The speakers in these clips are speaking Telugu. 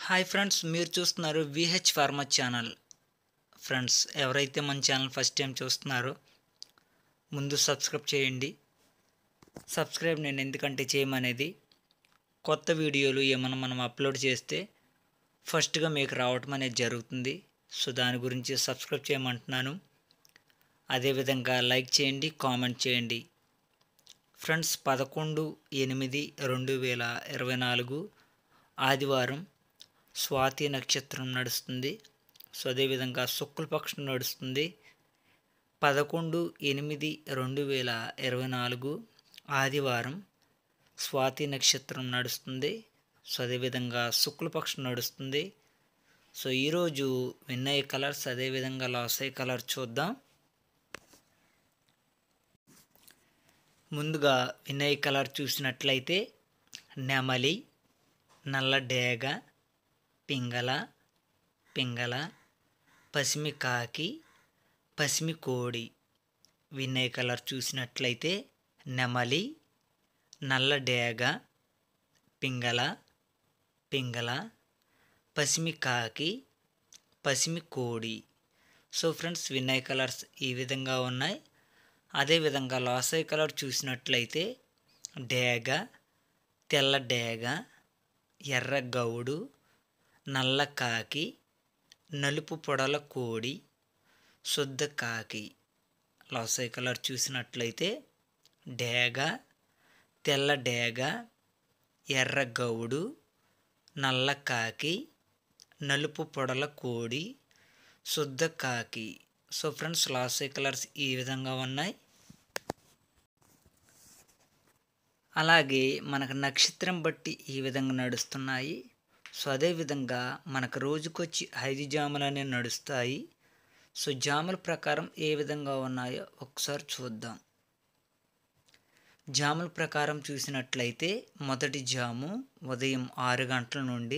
హాయ్ ఫ్రెండ్స్, మీరు చూస్తున్నారు విహెచ్ ఫార్మా ఛానల్. ఫ్రెండ్స్, ఎవరైతే మన ఛానల్ ఫస్ట్ టైం చూస్తున్నారో ముందు సబ్స్క్రైబ్ చేయండి. సబ్స్క్రైబ్ నేను ఎందుకంటే చేయమనేది, కొత్త వీడియోలు ఏమైనా మనం అప్లోడ్ చేస్తే ఫస్ట్గా మీకు రావటం అనేది జరుగుతుంది. సో దాని గురించి సబ్స్క్రైబ్ చేయమంటున్నాను. అదేవిధంగా లైక్ చేయండి, కామెంట్ చేయండి. ఫ్రెండ్స్, 11/8/2024 ఆదివారం స్వాతి నక్షత్రం నడుస్తుంది. సో అదేవిధంగా శుక్లపక్షం నడుస్తుంది. 11/8/2024 ఆదివారం స్వాతి నక్షత్రం నడుస్తుంది. సో అదేవిధంగా శుక్లపక్షం నడుస్తుంది. సో ఈరోజు విన్ అయ్యే కలర్స్, అదేవిధంగా లాస్ అయ్యే కలర్ చూద్దాం. ముందుగా విన్ అయ్యే కలర్ చూసినట్లయితే నెమలి, నల్ల డేగ, పింగళ, పసిమి కాకి, పసిమి కోడి. విన్ అయ్యే కలర్ చూసినట్లయితే నెమలి, నల్ల డేగ, పింగళ, పసిమి కాకి, పసిమి కోడి. సో ఫ్రెండ్స్, విన్ అయ్యే కలర్స్ ఈ విధంగా ఉన్నాయి. అదేవిధంగా లాస్ అయ్యే కలర్ చూసినట్లయితే డేగ, తెల్ల డేగ, ఎర్ర గౌడు, నల్ల కాకి, నలుపు పొడల కోడి, శుద్ధ కాకి. లాస్ అయ్యే కలర్ చూసినట్లయితే డేగ, తెల్ల డేగ, ఎర్ర గౌడు, నల్ల కాకి, నలుపు పొడల కోడి, శుద్ధ కాకి. సో ఫ్రెండ్స్, లాస్ అయ్యే కలర్స్ ఈ విధంగా ఉన్నాయి. అలాగే మనకు నక్షత్రం బట్టి ఈ విధంగా నడుస్తున్నాయి. సో అదేవిధంగా మనకు రోజుకొచ్చి 5 జాములు అనేవి నడుస్తాయి. సో జాముల ప్రకారం ఏ విధంగా ఉన్నాయో ఒకసారి చూద్దాం. జాముల ప్రకారం చూసినట్లయితే మొదటి జాము ఉదయం 6 గంటల నుండి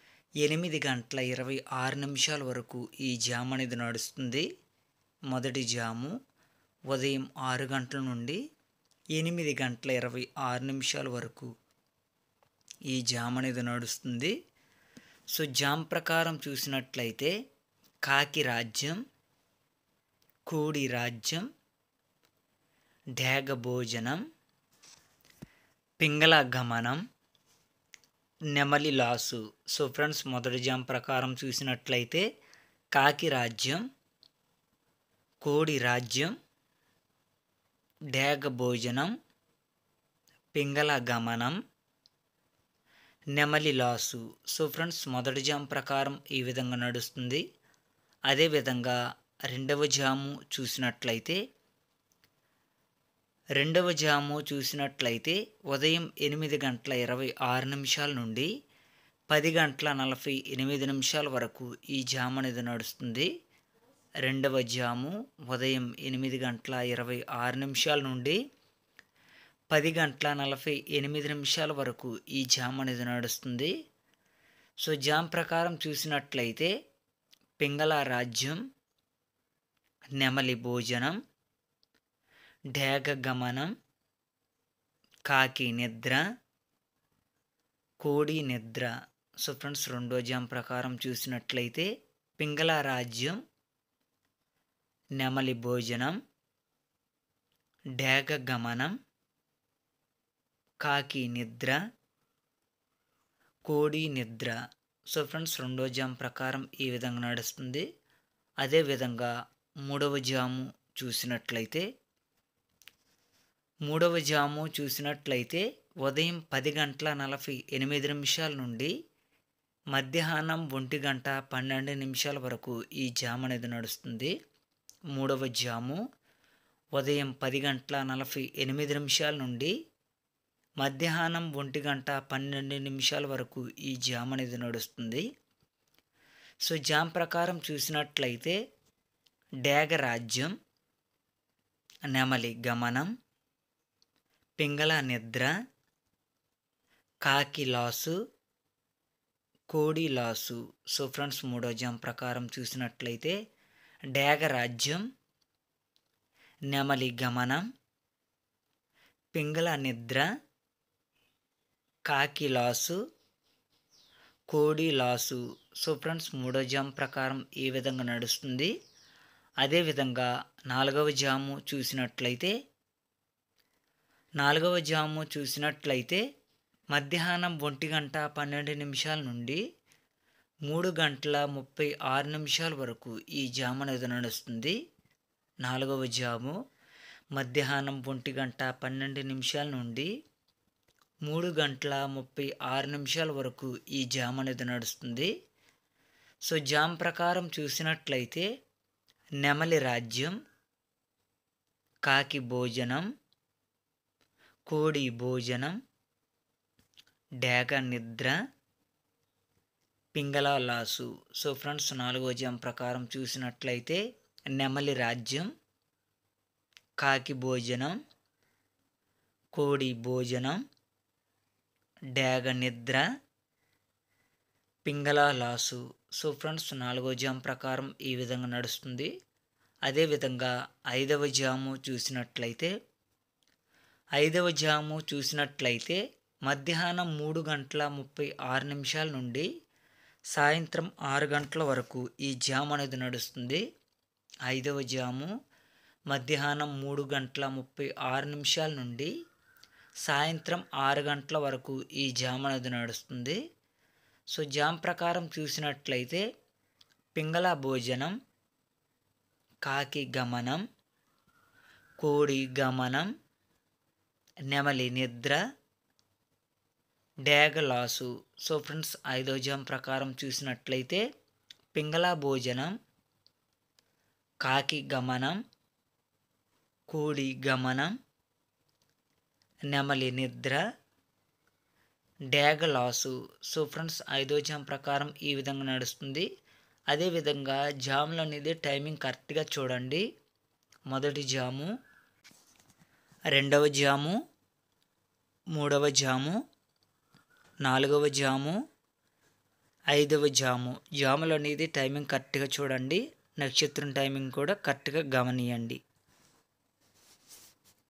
8:26 వరకు ఈ జాము అనేది నడుస్తుంది. మొదటి జాము ఉదయం 6 గంటల నుండి 8:26 వరకు ఈ జామ్ అనేది నడుస్తుంది. సో జామ్ ప్రకారం చూసినట్లయితే కాకి రాజ్యం, కోడి రాజ్యం, డేగ భోజనం, పింగళ గమనం, నెమలి లాసు. సో ఫ్రెండ్స్, మొదటి జామ్ ప్రకారం చూసినట్లయితే కాకి రాజ్యం, కోడి రాజ్యం, డేగ భోజనం, పింగళ గమనం, నెమలి లాసు. సో ఫ్రెండ్స్, మొదటి జాము ప్రకారం ఈ విధంగా నడుస్తుంది. అదేవిధంగా రెండవ జాము చూసినట్లయితే ఉదయం 8:26 నుండి 10:48 వరకు ఈ జాము అనేది నడుస్తుంది. రెండవ జాము ఉదయం 8:26 నుండి 10:48 వరకు ఈ జామ్ అనేది నడుస్తుంది. సో జామ్ ప్రకారం చూసినట్లయితే పింగళ రాజ్యం, నెమలి భోజనం, డేగ గమనం, కాకి నిద్ర, కోడి నిద్ర. సో ఫ్రెండ్స్, రెండో జామ్ ప్రకారం చూసినట్లయితే పింగళ రాజ్యం, నెమలి భోజనం, డేగ గమనం, కాకి నిద్ర, కోడి నిద్ర. సో ఫ్రెండ్స్, రెండో జాము ప్రకారం ఈ విధంగా నడుస్తుంది. అదేవిధంగా మూడవ జాము చూసినట్లయితే ఉదయం 10:48 నుండి మధ్యాహ్నం 1:12 వరకు ఈ జాము అనేది నడుస్తుంది. మూడవ జాము ఉదయం 10:48 నుండి మధ్యాహ్నం 1:12 వరకు ఈ జామ్ అనేది నడుస్తుంది. సో జామ్ ప్రకారం చూసినట్లయితే డేగ రాజ్యం, నెమలి గమనం, పింగళ నిద్ర, కాకి లాసు, కోడి లాసు. సో ఫ్రెండ్స్, మూడో జామ్ ప్రకారం చూసినట్లయితే డేగ రాజ్యం, నెమలి గమనం, పింగళ నిద్ర, కాకి లాసు, కోడి లాసు. సో ఫ్రెండ్స్ మూడో జాము ప్రకారం ఈ విధంగా నడుస్తుంది. అదేవిధంగా నాలుగవ జాము చూసినట్లయితే మధ్యాహ్నం 1:12 నుండి 3:36 వరకు ఈ జాము అనేది నడుస్తుంది. నాలుగవ జాము మధ్యాహ్నం 1:12 నుండి 3:36 వరకు ఈ జాము అనేది నడుస్తుంది. సో జామ్ ప్రకారం చూసినట్లయితే నెమలి రాజ్యం, కాకి భోజనం, కోడి భోజనం, డేగ నిద్ర, పింగళ లాసు. సో ఫ్రెండ్స్ నాలుగో జామ్ ప్రకారం చూసినట్లయితే నెమలి రాజ్యం, కాకి భోజనం, కోడి భోజనం, డేగ నిద్ర, పింగళ లాసు. సో ఫ్రెండ్స్ నాలుగో జామ్ ప్రకారం ఈ విధంగా నడుస్తుంది. అదేవిధంగా ఐదవ జాము చూసినట్లయితే మధ్యాహ్నం 3:36 నుండి సాయంత్రం 6 గంటల వరకు ఈ జాము అనేది నడుస్తుంది. ఐదవ జాము మధ్యాహ్నం 3:36 నుండి సాయంత్రం 6 గంటల వరకు ఈ జాము అనేది నడుస్తుంది. సో జామ్ ప్రకారం చూసినట్లయితే పింగళ భోజనం, కాకి గమనం, కోడి గమనం, నెమలి నిద్ర, డేగ లాసు. సో ఫ్రెండ్స్ ఐదో జామ్ ప్రకారం చూసినట్లయితే పింగళ భోజనం, కాకి గమనం, కోడి గమనం, నెమలి నిద్ర, డేగ లాసు. సో ఫ్రెండ్స్ ఐదో జామ్ ప్రకారం ఈ విధంగా నడుస్తుంది. అదేవిధంగా జాములు అనేది టైమింగ్ కరెక్ట్గా చూడండి. మొదటి జాము, రెండవ జాము, మూడవ జాము, నాలుగవ జాము, ఐదవ జాము. జాములు అనేది టైమింగ్ కరెక్ట్గా చూడండి. నక్షత్రం టైమింగ్ కూడా కరెక్ట్గా గమనియండి.